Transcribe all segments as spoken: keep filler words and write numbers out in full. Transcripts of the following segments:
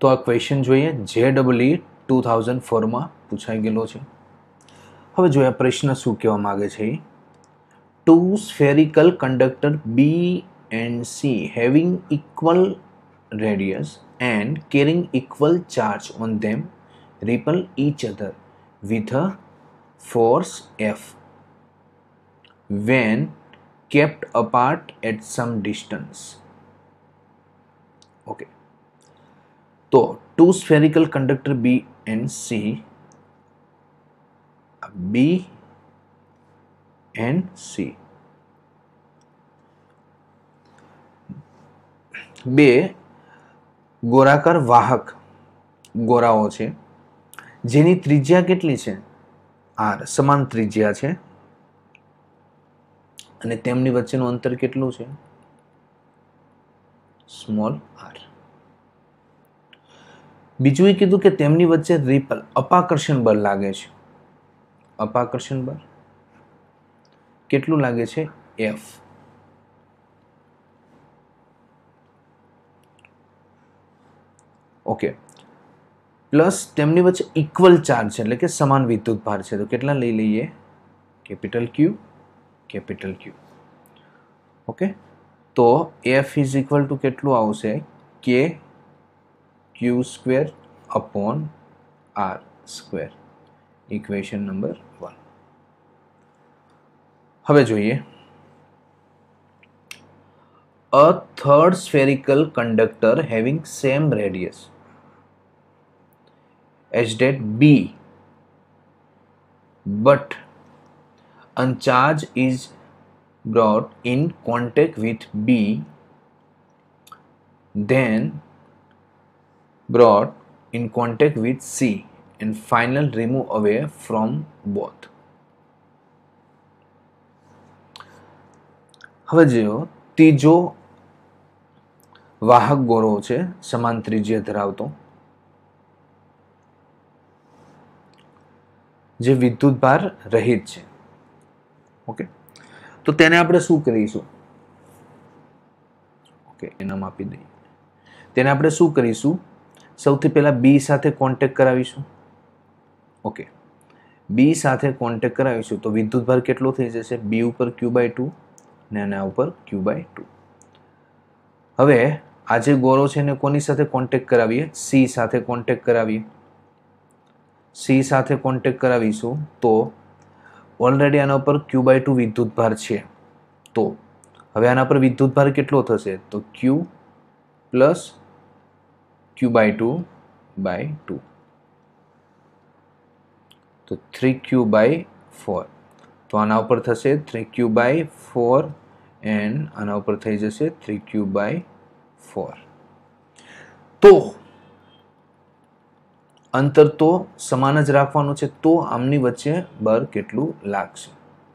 तो आ क्वेश्चन જોઈએ જે ડબલ ઈ ટુ થાઉઝન્ડ ફોરમાં પૂછાઈ ગયેલો છે. હવે જોઈએ પ્રશ્ન શું કહેવા માગે છે. Two spherical conductor B and C having equal radius and carrying equal charge on them repel each other with a force F when kept apart at some distance. Okay. तो two spherical conductor B and C, B and C બે ગોળાકાર વાહક ગોળાઓ છે જેની ત્રિજ્યા કેટલી છે R સમાન ત્રિજ્યા છે અને તેમની વચ્ચેનું અંતર કેટલું છે સ્મોલ આર. બીજું એ કીધું કે તેમની વચ્ચે રિપલ અપાકર્ષણ બળ લાગે છે. અપાકર્ષણ બળ કેટલું લાગે છે એફ. ઓકે. પ્લસ તેમની વચ્ચે ઇક્વલ ચાર્જ છે એટલે કે સમાન વિદ્યુત ભાર છે. તો કેટલા લઈ લઈએ capital Q capital Q. Okay. તો એફ ઇઝ ઇક્વલ ટુ કેટલું આવશે કે Q square upon R square. Equation number one. હવે જોઈએ a third spherical conductor having same radius as that B but a charge is brought in contact with B then brought in contact with C and final remove away from both. હવે જો ત્રીજો વાહક ગોળો છે સમાન ત્રિજ્યા ધરાવતો જે વિદ્યુત ભાર રહિત છે. ઓકે. તો તેને આપણે શું કરીશું ઓકે એનામ આપી દઈએ. તેને આપણે શું કરીશું સૌથી પહેલા બી સાથે કોન્ટેક્ટ કરાવીશું. ઓકે. બી સાથે કોન્ટેક્ટ કરાવીશું તો વિદ્યુત ભાર કેટલો થઈ જશે બી ઉપર ક્યુ બાય ટુ ને આના ઉપર ક્યુ બાય ટુ. હવે આ જે ગોળો છે એને કોની સાથે કોન્ટેક્ટ કરાવીએ સી સાથે કોન્ટેક્ટ કરાવીએ. સી સાથે કોન્ટેક્ટ કરાવીશું તો ઓલરેડી આના ઉપર ક્યુ બાય ટુ વિદ્યુત ભાર છે. તો હવે આના પર વિદ્યુત ભાર કેટલો થશે તો Q plus Q by two by two તો થ્રી ક્યુ બાય ફોર. તો આના ઉપર થશે three Q by four and આના ઉપર થઈ જશે થ્રી ક્યુ બાય ફોર. તો અંતર તો સમાન જ રાખવાનું છે. તો આમની વચ્ચે બળ કેટલું લાગશે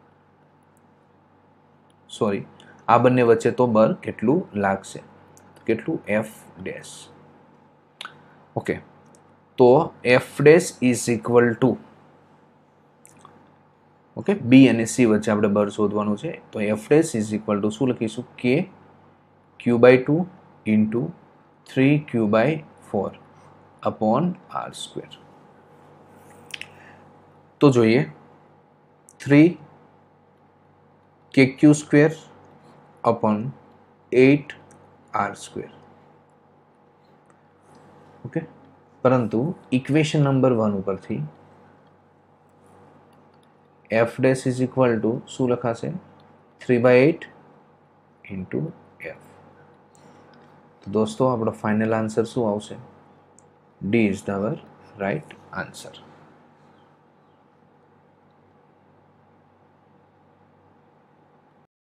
સોરી આ બંને વચ્ચે તો બળ કેટલું લાગશે કેટલું એફ ડેશ. ઓકે. તો F dash is equal to okay B અને સી વચ્ચે આપણે બળ શોધવાનું છે. તો F dash is equal to શું લખીશું કે Q by two into three Q by four upon R square. तो જોઈએ three K Q square upon eight R square. Okay. परंतु इक्वेशन नंबर वन ઉપર થી F dash is equal to શું લખાશે three by eight into F. तो दोस्तों આપણો ફાઇનલ આન્સર શું આવશે D is our right answer.